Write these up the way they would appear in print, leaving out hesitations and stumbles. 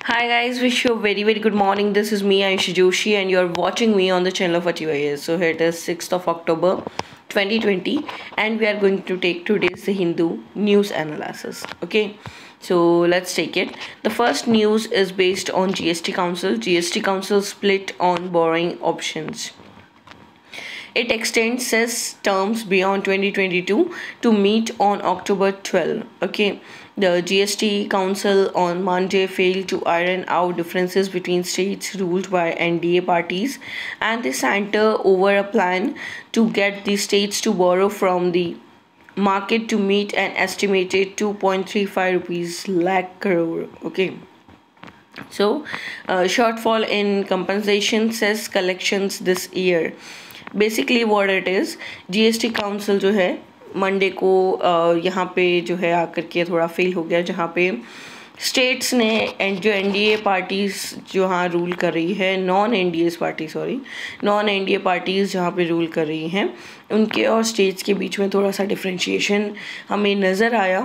Hi guys, wish you a very good morning. This is me, Ayushi Joshi, and you're watching me on the channel of ATYS. So here it is 6th of October 2020, and we are going to take today's The Hindu news analysis. Okay, so let's take it. The first news is based on GST Council. GST Council split on borrowing options. It extends cess terms beyond 2022 to meet on October 12. Okay, the GST Council on Monday failed to iron out differences between states ruled by NDA parties, and they center over a plan to get the states to borrow from the market to meet an estimated 2.35 rupees lakh crore. Okay, so shortfall in compensation cess collections this year. Basically what it is GST council जो है Monday को यहाँ पे जो है आकर के थोड़ा फेल हो गया, जहाँ पे स्टेट्स ने एंड जो एनडीए पार्टीज़ जो हाँ रूल कर रही है, नॉन एनडीए पार्टीज़ जहाँ पे रूल कर रही हैं, उनके और स्टेट्स के बीच में थोड़ा सा डिफरेंशिएशन हमें नज़र आया.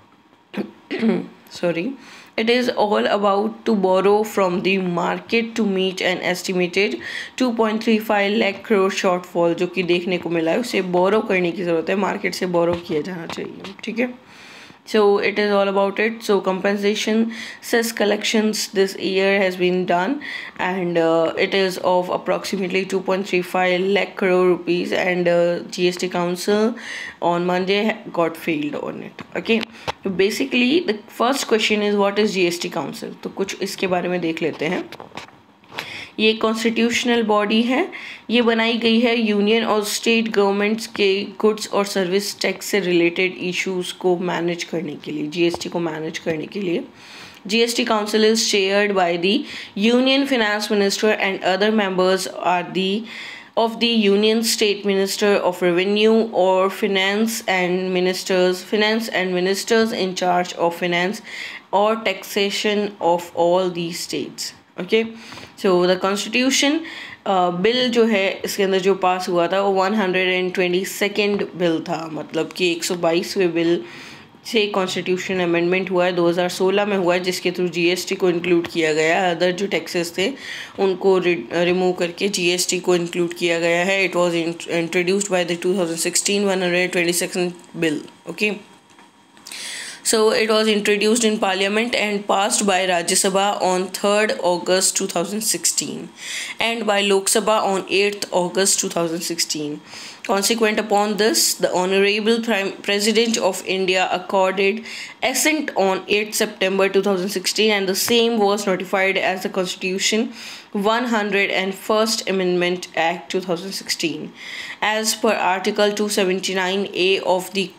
Sorry. It is all about to borrow from the market to meet an estimated 2.35 lakh crore shortfall जो कि देखने को मिला है. उसे बोरो करने की ज़रूरत है, मार्केट से बोरो किया जाना चाहिए. ठीक है, so it is all about it. So compensation cess collections this year has been done, and it is of approximately 2.35 lakh crore rupees, and GST Council on Monday got failed on it. Okay, so basically the first question is what is GST Council. तो कुछ इसके बारे में देख लेते हैं. ये constitutional body है. ये बनाई गई है यूनियन और स्टेट गवर्नमेंट्स के गुड्स और सर्विस टैक्स से रिलेटेड इश्यूज को मैनेज करने के लिए, जीएसटी को मैनेज करने के लिए. GST Council is chaired by the Union Finance Minister, and other members are of the Union State Minister of Revenue or finance and ministers in charge of finance or taxation of all these states. Okay, so the constitution bill जो है इसके अंदर जो पास हुआ था वो 122nd bill था, मतलब कि 122वें बिल से कॉन्स्टिट्यूशन अमेंडमेंट हुआ है, 2016 में हुआ है, जिसके थ्रू जीएसटी को इंक्लूड किया गया है. अदर जो टैक्सेस थे उनको रिमूव करके जीएसटी को इंक्लूड किया गया है. It was introduced by the 2016 122nd bill. Okay, so it was introduced in Parliament and passed by Rajya Sabha on 3rd August 2016 and by Lok Sabha on 8th August 2016. Consequent upon this, the Honorable President of India accorded assent on 8th September 2016, and the same was notified as the Constitution 101st Amendment Act 2016. As per Article 279A of the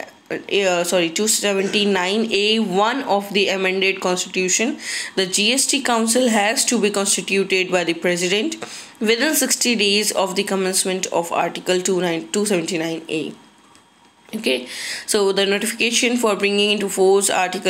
279A1 of the amended Constitution, the GST Council has to be constituted by the President within 60 days of the commencement of Article 279A. Okay, so the notification for bringing into force Article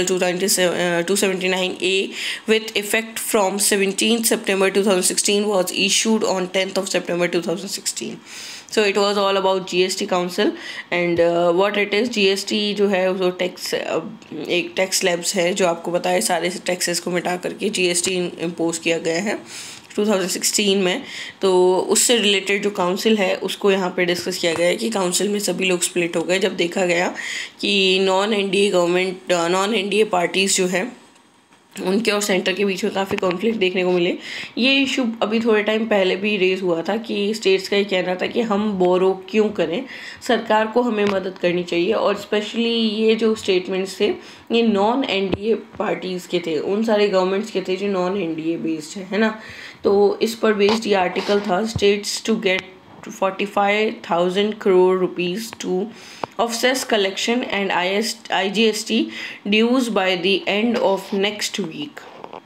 279A with effect from 17th September 2016 was issued on 10th of September 2016. So it was all about GST Council, and what it is, GST जो है वो tax एक tax slabs है जो आपको पता है सारे टैक्सेस को मिटा करके GST इम्पोज किया गया है 2016 में. तो उससे रिलेटेड जो काउंसिल है उसको यहाँ पे डिस्कस किया गया है कि काउंसिल में सभी लोग स्प्लिट हो गए जब देखा गया कि नॉन एनडीए पार्टीज़ जो है उनके और सेंटर के बीच में काफ़ी कॉन्फ्लिक्ट देखने को मिले. ये इशू अभी थोड़े टाइम पहले भी रेज हुआ था कि स्टेट्स का ये कहना था कि हम बोरो क्यों करें, सरकार को हमें मदद करनी चाहिए. और स्पेशली ये जो स्टेटमेंट्स थे ये नॉन एनडीए पार्टीज़ के थे, उन सारे गवर्नमेंट्स के थे जो नॉन एनडीए बेस्ड है ना. तो इस पर बेस्ड ये आर्टिकल था. States to get 45,000 crore rupees to of cess collection and IGST dues by the end of next week.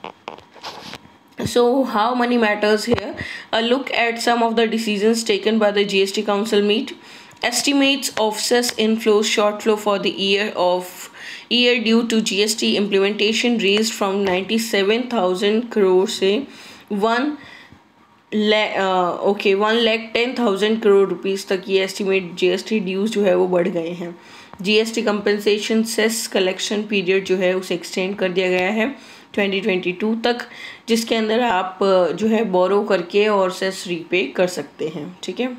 So how money matters here? A look at some of the decisions taken by the GST Council meet. Estimates of cess inflows shortfall for the year due to GST implementation raised from 97,000 crore से 1,10,000 crore rupees तक ये estimate GST dues जो है वो बढ़ गए हैं. GST compensation cess collection period जो है उसे एक्सटेंड कर दिया गया है 2022 तक, जिसके अंदर आप जो है बोरो करके और सेस रीपे कर सकते हैं। ठीक है,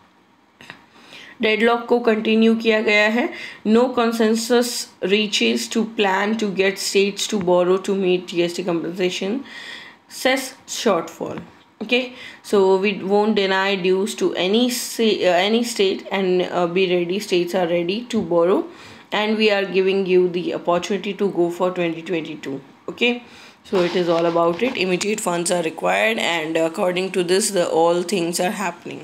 डेडलॉक को कंटिन्यू किया गया है। No consensus reaches to plan to get states to borrow to meet GST compensation cess shortfall. Okay, so we won't deny dues to any state, and be ready. States are ready to borrow, and we are giving you the opportunity to go for 2022. Okay, so it is all about it. Immediate funds are required, and according to this, all things are happening.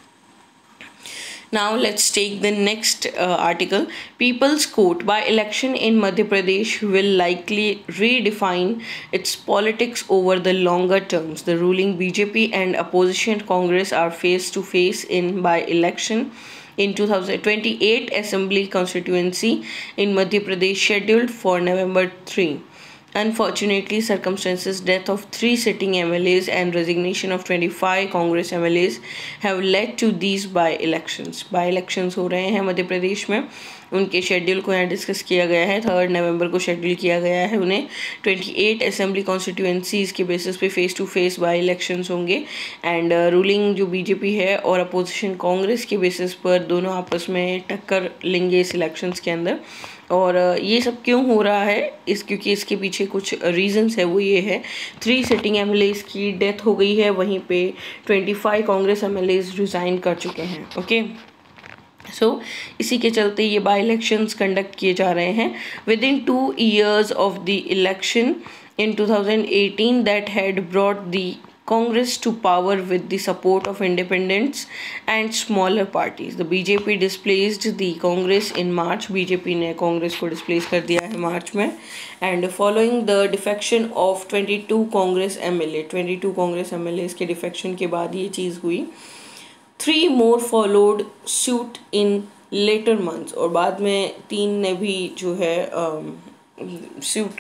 Now let's take the next article. People's Court by election in Madhya Pradesh will likely redefine its politics over the longer terms. The ruling BJP and opposition Congress are face to face in by election in 2028 Assembly constituency in Madhya Pradesh scheduled for November 3. Unfortunately, circumstances, death of 3 sitting MLAs and resignation of 25 Congress MLAs have led to these by-elections. By-elections हो रहे हैं मध्य प्रदेश में, उनके schedule को यहाँ discuss किया गया है। 3 नवंबर को शेड्यूल किया गया है उन्हें। 28 असेंबली कॉन्स्टिट्यूंसीज़ के बेसिस पे face to face by elections होंगे, एंड रूलिंग जो बीजेपी है और अपोजिशन कांग्रेस के बेसिस पर दोनों आपस में टक्कर लेंगे इस इलेक्शंस के अंदर। और ये सब क्यों हो रहा है क्योंकि इसके पीछे कुछ रीजंस है। वो ये है, 3 सिटिंग एमएलएज की डेथ हो गई है, वहीं पे 25 कांग्रेस एमएलएज रिज़ाइन कर चुके हैं। ओके, सो इसी के चलते ये बाई इलेक्शंस कंडक्ट किए जा रहे हैं। Within 2 years of the election in 2018 that had brought the Congress to power with the support of independents and smaller parties. The BJP displaced the Congress in March. BJP ने कांग्रेस को displace कर दिया है मार्च में, and following the defection of 22 Congress MLA, 22 Congress MLAs के defection के बाद ये चीज़ हुई। 3 more followed suit in later months, और बाद में 3 ने भी जो है सूट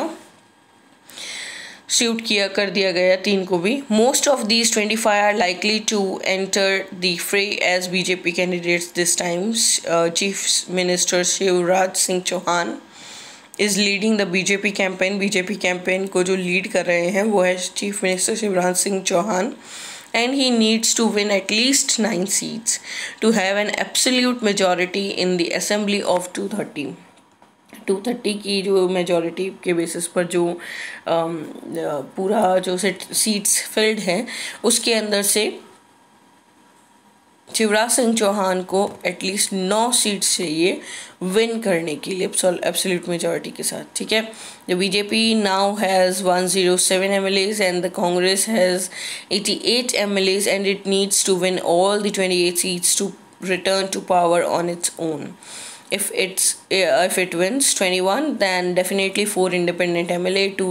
कर दिया गया 3 को भी। Most of these 25 are likely to enter the fray as BJP candidates this times. Chief minister Shivraj Singh Chouhan is leading the BJP campaign. BJP campaign को जो लीड कर रहे हैं वो है chief minister Shivraj Singh Chouhan, and he needs to win at least 9 seats to have an absolute majority in the assembly of 230 की जो majority के बेसिस पर जो पूरा जो सीट्स फिल्ड हैं उसके अंदर से शिवराज सिंह चौहान को एटलीस्ट 9 सीट्स चाहिए विन करने के लिए एब्सोल्यूट मेजॉरिटी के साथ। ठीक है, the BJP now has 107 MLAs and the Congress has 88 MLAs and it needs to win all the 28 seats to return to power on its own. If it wins 21, then definitely 4 independent MLA, 2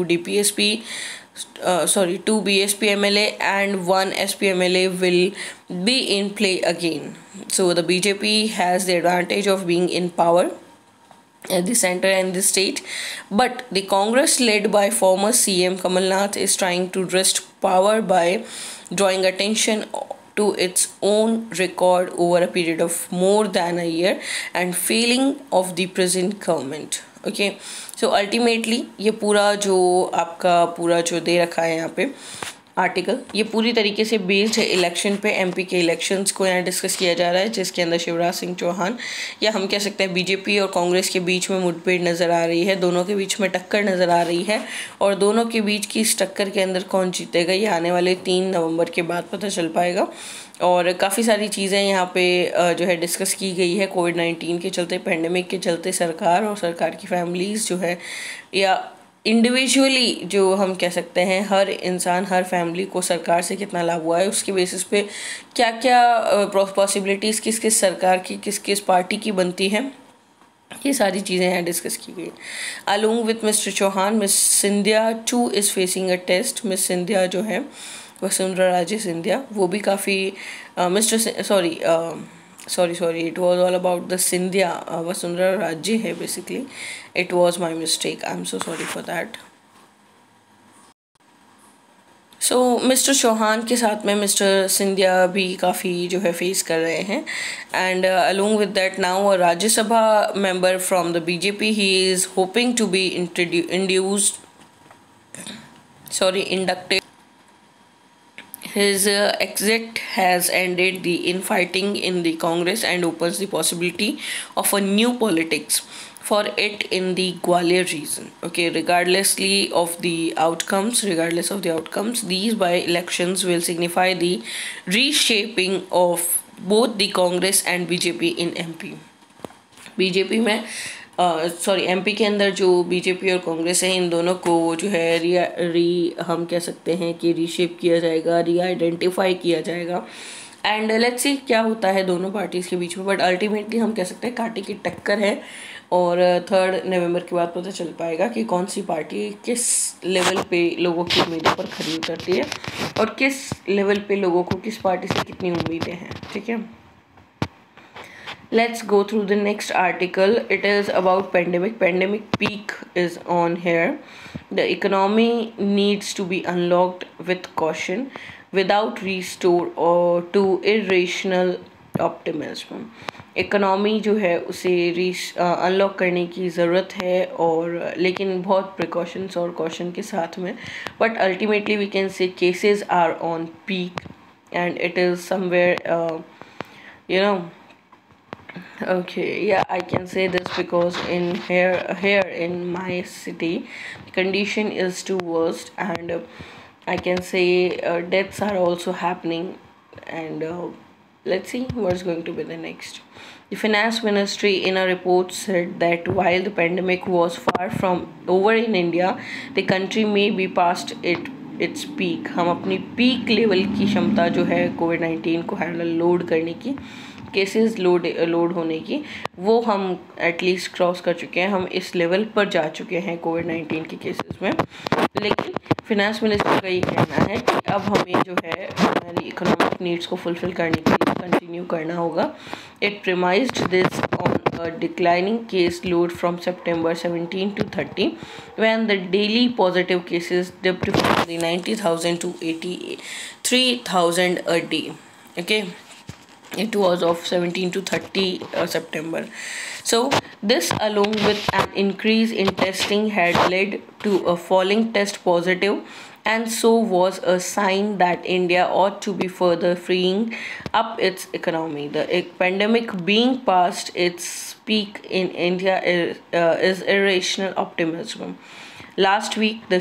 BSP MLA and 1 SP MLA will be in play again. So the BJP has the advantage of being in power at the center and the state, but the Congress led by former CM Kamal Nath is trying to wrest power by drawing attention to its own record over a period of more than a year and failing of the present government. Okay, so ultimately ये पूरा जो आपका पूरा जो दे रखा है यहाँ पे आर्टिकल, ये पूरी तरीके से बेस्ड है इलेक्शन पे। एमपी के इलेक्शंस को यहाँ डिस्कस किया जा रहा है, जिसके अंदर शिवराज सिंह चौहान या हम कह सकते हैं बीजेपी और कांग्रेस के बीच में मुठभेड़ नज़र आ रही है, दोनों के बीच में टक्कर नज़र आ रही है, और दोनों के बीच की इस टक्कर के अंदर कौन जीतेगा ये आने वाले 3 नवंबर के बाद पता चल पाएगा। और काफ़ी सारी चीज़ें यहाँ पे जो है डिस्कस की गई है। कोविड-19 के चलते, पेंडेमिक के चलते सरकार और सरकार की फैमिलीज़ जो है, या इंडिविजुअली जो हम कह सकते हैं हर इंसान, हर फैमिली को सरकार से कितना लाभ हुआ है, उसके बेसिस पे क्या क्या पॉसिबिलिटीज़ किस किस सरकार की, किस किस पार्टी की बनती हैं, ये सारी चीज़ें यहाँ डिस्कस की गई। Along with mister Chouhan, miss Scindia too is facing a test. Miss Scindia जो है वसुंधरा राजे सिंधिया, वो भी काफ़ी sorry, it was all about the Scindia. Vasundhara Raje hai basically. It was my mistake. I'm so sorry for that. So mister Chouhan के साथ में mister Scindia भी काफ़ी जो है फेस कर रहे हैं, and along with that now a Rajya Sabha member from the BJP he is hoping to be induced inducted. His exit has ended the infighting in the Congress and opens the possibility of a new politics for it in the Gwalior region. Okay, regardless of the outcomes, these by-elections will signify the reshaping of both the Congress and BJP in MP. BJP में MP के अंदर जो BJP और कांग्रेस है, इन दोनों को जो है हम कह सकते हैं कि रीशेप किया जाएगा, रीआइडेंटिफाई किया जाएगा, एंड लेट्स सी क्या होता है दोनों पार्टीज़ के बीच में। बट अल्टीमेटली हम कह सकते हैं कांटे की टक्कर है, और 3 नवंबर के बाद पता चल पाएगा कि कौन सी पार्टी किस लेवल पे लोगों की उम्मीदों पर खरी उतरती है और किस लेवल पे लोगों को किस पार्टी से कितनी उम्मीदें हैं। ठीक है, let's go through the next article. It is about pandemic peak is on here. The economy needs to be unlocked with caution without restore or to irrational optimism. Economy जो है उसे अनलॉक करने की ज़रूरत है, और लेकिन बहुत प्रिकॉशंस और कॉशन के साथ में, but ultimately we can say cases are on peak and it is somewhere you know okay, yeah, I can say this because in here in my city the condition is too worst, and I can say deaths are also happening, and let's see what's going to be the next. The finance ministry in a report said that while the pandemic was far from over in India, the country may be past its peak. हम अपनी peak level की क्षमता जो है कोविड-19 को handle load करने की, cases load होने की, वो हम एटलीस्ट क्रॉस कर चुके हैं, हम इस लेवल पर जा चुके हैं कोविड-19 के केसेस में। लेकिन फिनेंस मिनिस्टर का ये कहना है कि अब हमें जो है हमारी इकोनॉमिक नीड्स को फुलफिल करने के लिए कंटिन्यू करना होगा। It premised this on a declining case load from September 17 to 30 when the daily positive cases dipped from the 90,000 to 83,000 a day. Okay, it was of 17 to 30 September. So this along with an increase in testing had led to a falling test positive, and so was a sign that India ought to be further freeing up its economy. The pandemic being past its peak in India is irrational optimism. Last week, the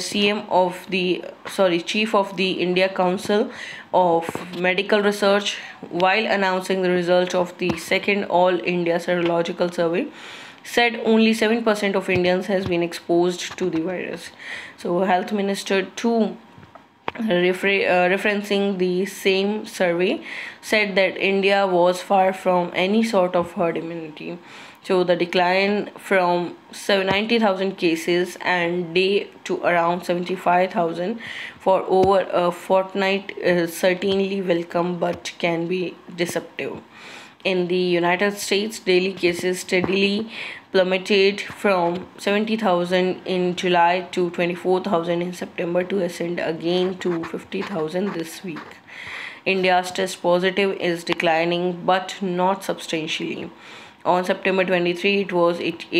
Chief of the India Council of Medical Research, while announcing the result of the second All India Serological Survey, said only 7% of Indians has been exposed to the virus. So, Health Minister too, referencing the same survey, said that India was far from any sort of herd immunity. So the decline from 90,000 cases and day to around 75,000 for over a fortnight is certainly welcome but can be deceptive. In the United States, daily cases steadily plummeted from 70,000 in July to 24,000 in September to ascend again to 50,000 this week. India's test positive is declining but not substantially. On September 23, it was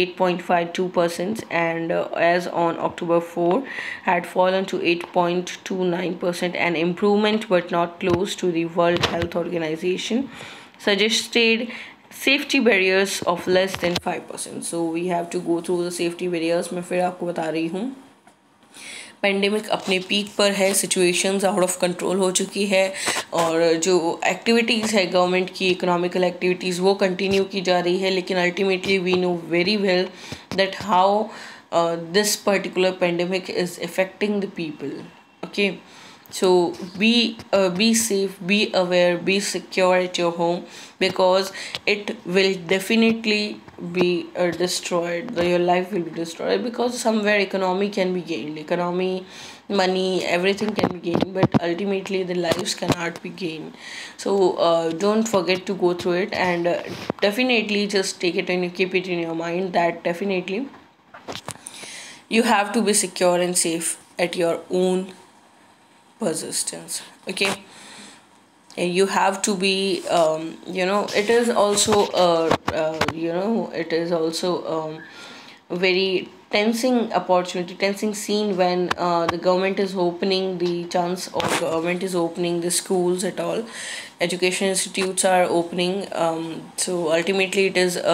8.52%, and as on October 4, had fallen to 8.29%, an improvement but not close to the World Health Organization suggested safety barriers of less than 5%. So we have to go through the safety barriers. मैं फिर आपको बता रही हूँ। Pandemic अपने peak पर है, situations out of control हो चुकी है, और जो एक्टिविटीज़ है गवर्नमेंट की, इकोनॉमिकल एक्टिविटीज़, वो कंटिन्यू की जा रही है, लेकिन ultimately we know very well that how this particular pandemic is affecting the people. Okay, so be safe, be aware, be secure at your home, because it will definitely be destroyed. Your life will be destroyed, because somewhere economy can be gained, economy, money, everything can be gained, but ultimately the lives cannot be gained. So don't forget to go through it, and definitely just take it and keep it in your mind that definitely you have to be secure and safe at your own persistence. Okay, you have to be it is also it is also very tensing opportunity, tensing scene when the government is opening the chance, or government is opening the schools at all, education institutes are opening. So ultimately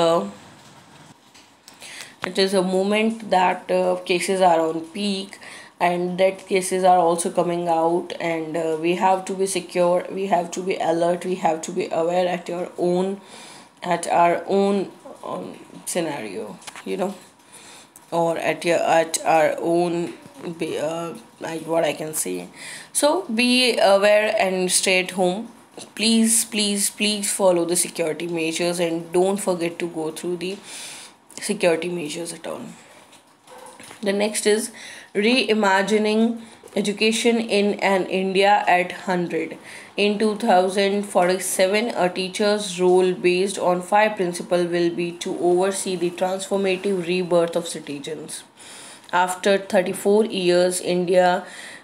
it is a moment that cases are on peak, and that cases are also coming out, and we have to be secure, we have to be alert, we have to be aware at our own scenario, or at our own like what I can say. So be aware and stay at home. Please, please, please follow the security measures, and don't forget to go through the security measures at all. The next is reimagining education in an India at 100. In 2047, a teacher's role based on five principles will be to oversee the transformative rebirth of citizens. After 34 years, India.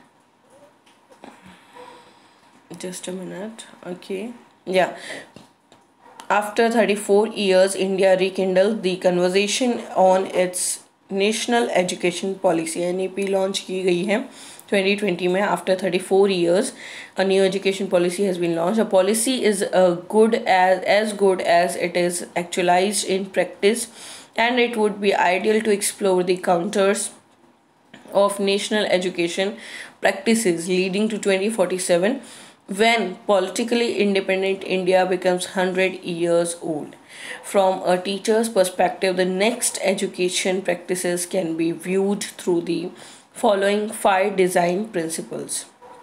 Just a minute. Okay. Yeah. After 34 years, India rekindled the conversation on its national education policy NEP launch की गई है 2020 में. After 34 years a new education policy has been launched. A policy is good as it is actualized in practice, and it would be ideal to explore the counters of national education practices leading to 2047, when politically independent India becomes 100 years old. From a teacher's perspective, the next education practices can be viewed through the following five design principles.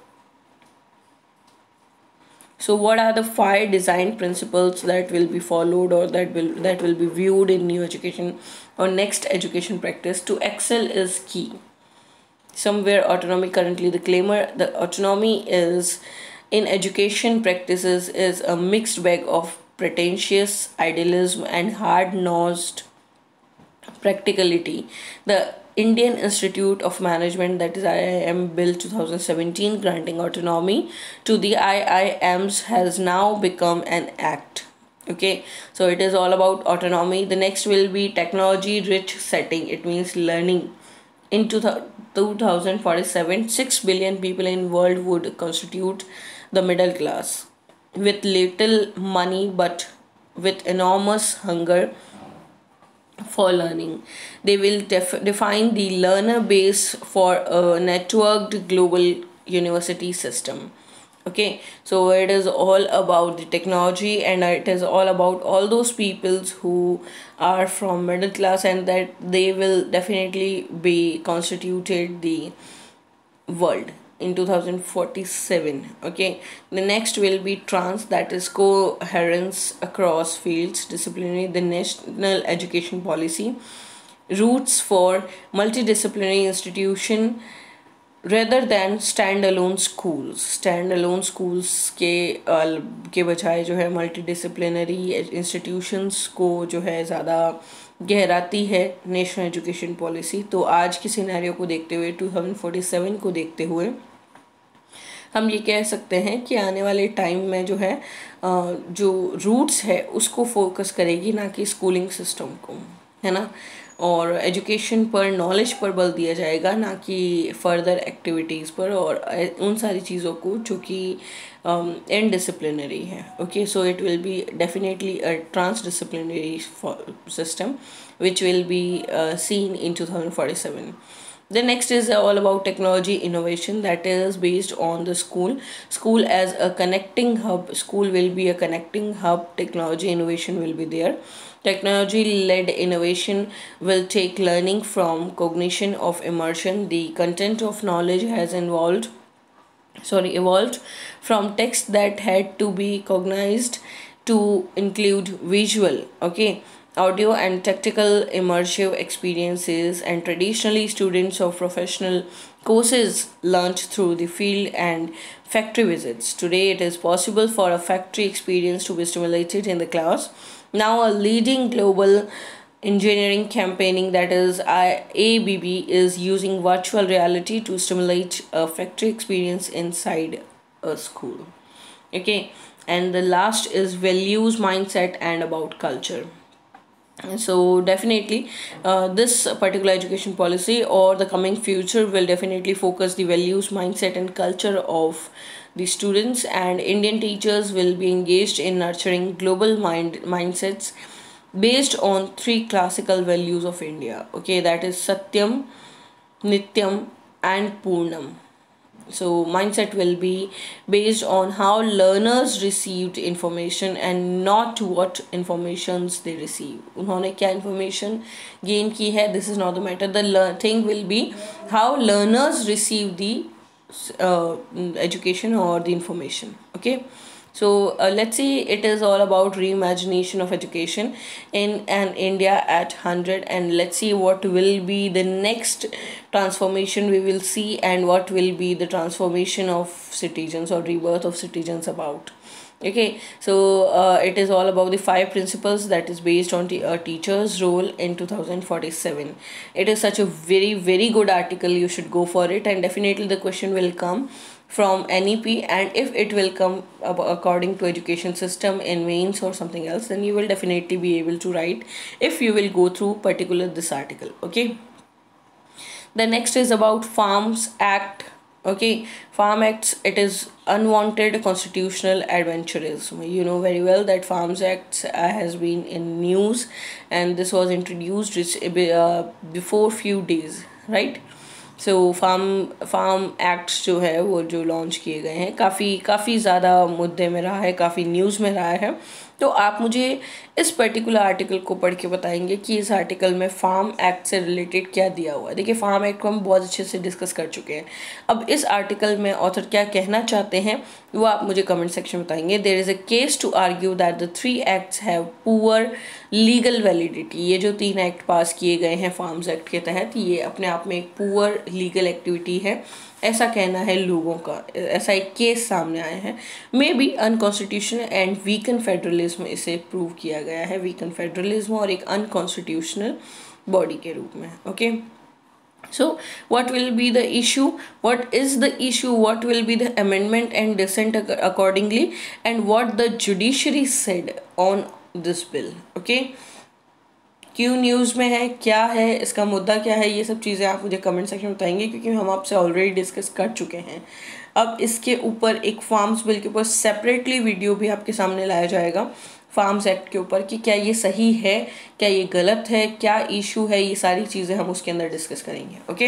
So what are the five design principles that will be followed, or that will be viewed in new education or next education practice? To excel is key. Somewhere autonomy, currently the autonomy is in education practices is a mixed bag of pretentious idealism and hard-nosed practicality. The Indian Institute of Management, that is IIM Bill 2017, granting autonomy to the IIMs, has now become an act. Okay, so it is all about autonomy. The next will be technology rich setting. It means learning. In 2047, 6 billion people in world would constitute the middle class, with little money but with enormous hunger for learning. They will define the learner base for a networked global university system. Okay, so it is all about the technology, and it is all about all those peoples who are from middle class, and that they will definitely be constituted the world in 2047. Okay, the next will be trans, that is coherence across fields, disciplinary, the national education policy, roots for multidisciplinary institution rather than stand schools के बजाय जो है multidisciplinary institutions को जो है ज़्यादा गहराती है national education policy. तो आज के सिनेरियो को देखते हुए, 2047 को देखते हुए, हम ये कह सकते हैं कि आने वाले टाइम में जो है जो रूट्स है उसको फोकस करेगी, ना कि स्कूलिंग सिस्टम को, है ना. और एजुकेशन पर, नॉलेज पर बल दिया जाएगा, ना कि फर्दर एक्टिविटीज़ पर और उन सारी चीज़ों को जो कि इनडिसिप्लिनरी है. Okay, so it will be definitely a transdisciplinary system which will be seen in 2047. The next is all about technology innovation, that is based on the school as a connecting hub. School will be a connecting hub. Technology innovation will be there. Technology led innovation will take learning from cognition of immersion. The content of knowledge has evolved from text that had to be cognized to include visual, okay, audio and tactical immersive experiences. And traditionally students of professional courses learnt through the field and factory visits. Today it is possible for a factory experience to be stimulated in the class. Now a leading global engineering campaigning, that is ABB, is using virtual reality to stimulate a factory experience inside a school. Okay, and the last is values, mindset, and about culture. So definitely this particular education policy or the coming future will definitely focus the values, mindset, and culture of the students, and Indian teachers will be engaged in nurturing global mindsets based on three classical values of India. Okay, that is Satyam, Nityam, and Purnam. So mindset will be based on how learners received information and not what informations they receive. उन्होंने क्या information gain की है, this is not the matter. The thing will be how learners receive the education or the information. Okay, so let's see, it is all about reimagination of education in an India at 100, and let's see what will be the next transformation we will see, and what will be the transformation of citizens or rebirth of citizens about. Okay, so it is all about the 5 principles that is based on a teacher's role in 2047. It is such a very good article, you should go for it, and definitely the question will come from NEP, and if it will come according to education system in mains or something else, then you will definitely be able to write if you will go through particular this article. Okay, the next is about Farms Act. Okay, Farm Acts, it is unwanted constitutional adventurism. You know very well that Farms Act has been in news, and this was introduced before few days, right? So farm acts जो है वो जो launch किए गए हैं, काफ़ी ज़्यादा मुद्दे में रहा है, काफ़ी न्यूज़ में रहा है। तो आप मुझे इस पर्टिकुलर आर्टिकल को पढ़ के बताएंगे कि इस आर्टिकल में फार्म एक्ट से रिलेटेड क्या दिया हुआ है। देखिए, फार्म एक्ट को हम बहुत अच्छे से डिस्कस कर चुके हैं। अब इस आर्टिकल में ऑथर क्या कहना चाहते हैं वो आप मुझे कमेंट सेक्शन में बताएंगे। There is a case to argue that the 3 acts have poor legal validity. ये जो 3 एक्ट पास किए गए हैं फार्म्स एक्ट के तहत, ये अपने आप में एक पुअर लीगल एक्टिविटी है, ऐसा कहना है लोगों का। ऐसा एक केस सामने आया है, may be unconstitutional and weaken federalism इसे प्रूव किया गया है, वीकन फेडरलिज्म और एक अनकॉन्स्टिट्यूशनल बॉडी के रूप में। Okay, so what will be the issue, what is the issue, what will be the amendment and dissent accordingly, and what the judiciary said on this bill. Okay, क्यों news में है, क्या है इसका मुद्दा, क्या है, ये सब चीज़ें आप मुझे कमेंट सेक्शन में बताएंगे, क्योंकि हम आपसे ऑलरेडी डिस्कस कर चुके हैं। अब इसके ऊपर एक फार्म्स बिल के ऊपर सेपरेटली वीडियो भी आपके सामने लाया जाएगा, फार्म्स एक्ट के ऊपर, कि क्या ये सही है, क्या ये गलत है, क्या इशू है, ये सारी चीज़ें हम उसके अंदर डिस्कस करेंगे। Okay,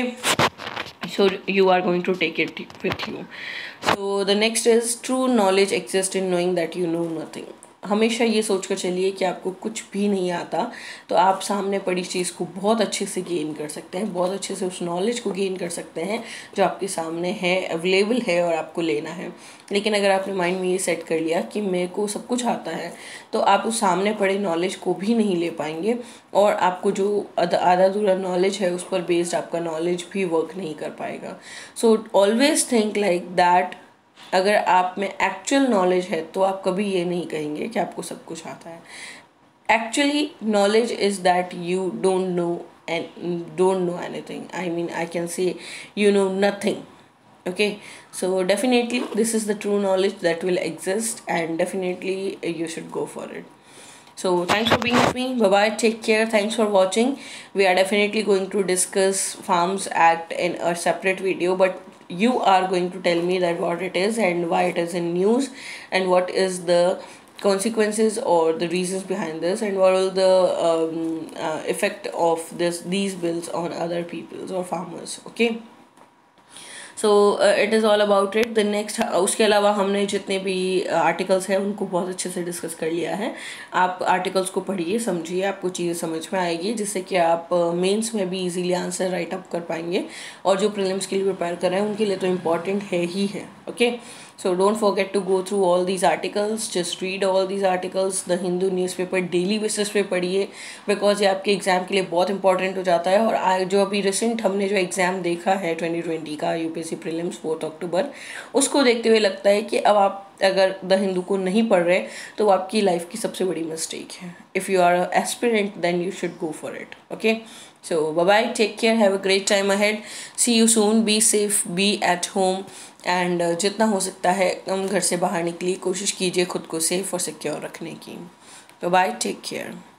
so you are going to take it with you. So the next is true knowledge exists in knowing that you know nothing. हमेशा ये सोच कर चलिए कि आपको कुछ भी नहीं आता तो आप सामने पड़ी चीज़ को बहुत अच्छे से गेन कर सकते हैं, बहुत अच्छे से उस नॉलेज को गेन कर सकते हैं जो आपके सामने है, अवेलेबल है और आपको लेना है। लेकिन अगर आपने माइंड में ये सेट कर लिया कि मेरे को सब कुछ आता है, तो आप उस सामने पड़े नॉलेज को भी नहीं ले पाएंगे, और आपको जो आधा अधूरा नॉलेज है उस पर बेस्ड आपका नॉलेज भी वर्क नहीं कर पाएगा। So always think like that. अगर आप में एक्चुअल नॉलेज है तो आप कभी ये नहीं कहेंगे कि आपको सब कुछ आता है। Actually knowledge is that you don't know anything, I mean I can say you know nothing. Okay, so definitely this is the true knowledge that will exist, and definitely you should go for it. So thanks for being with me. Bye bye, take care, thanks for watching. We are definitely going to discuss Farms Act in a separate video, but you are going to tell me that what it is and why it is in news, and what is the consequences or the reasons behind this, and what will the effect of these bills on other peoples or farmers. Okay, so it is all about it. The next, उसके अलावा हमने जितने भी articles हैं उनको बहुत अच्छे से डिस्कस कर लिया है। आप आर्टिकल्स को पढ़िए, समझिए, आपको चीज़ें समझ में आएगी, जिससे कि आप मेंस में भी इजीली आंसर राइट अप कर पाएंगे, और जो प्रीलिम्स के लिए प्रिपेयर कर रहे हैं उनके लिए तो इम्पॉर्टेंट है ही है। Okay, so don't forget to go through all these articles, just read all these articles, the Hindu newspaper daily basis पे पढ़िए, बिकॉज ये आपके एग्ज़ाम के लिए बहुत इंपॉर्टेंट हो जाता है। और जो अभी रिसेंट हमने जो एग्ज़ाम देखा है 2020 का UPSC यूपीएससी प्रीलिम्स 4 अक्टूबर, उसको देखते हुए लगता है कि अब आप अगर द हिंदू को नहीं पढ़ रहे तो वो आपकी लाइफ की सबसे बड़ी मिस्टेक है. If you are aspirant then you should go for it. Okay, so bye bye, take care, have a great time ahead, see you soon, be safe, be at home and जितना हो सकता है कम घर से बाहर निकलिए, कोशिश कीजिए खुद को सेफ और सिक्योर रखने की. Bye bye, take care.